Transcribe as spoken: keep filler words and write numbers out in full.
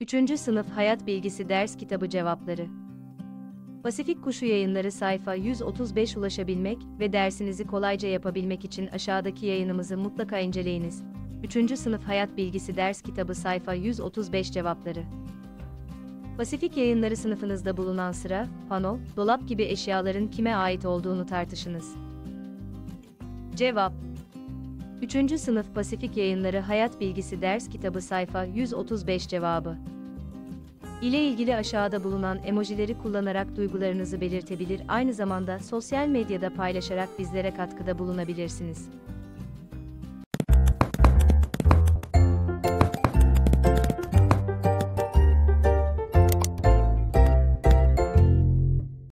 üçüncü Sınıf Hayat Bilgisi Ders Kitabı Cevapları. Pasifik Kuşu Yayınları sayfa yüz otuz beş. Ulaşabilmek ve dersinizi kolayca yapabilmek için aşağıdaki yayınımızı mutlaka inceleyiniz. üçüncü Sınıf Hayat Bilgisi Ders Kitabı sayfa yüz otuz beş. Cevapları. Pasifik Yayınları sınıfınızda bulunan sıra, pano, dolap gibi eşyaların kime ait olduğunu tartışınız. Cevap: üçüncü Sınıf Pasifik Yayınları Hayat Bilgisi Ders Kitabı sayfa yüz otuz beş. Cevabı ile ilgili aşağıda bulunan emojileri kullanarak duygularınızı belirtebilir, aynı zamanda sosyal medyada paylaşarak bizlere katkıda bulunabilirsiniz.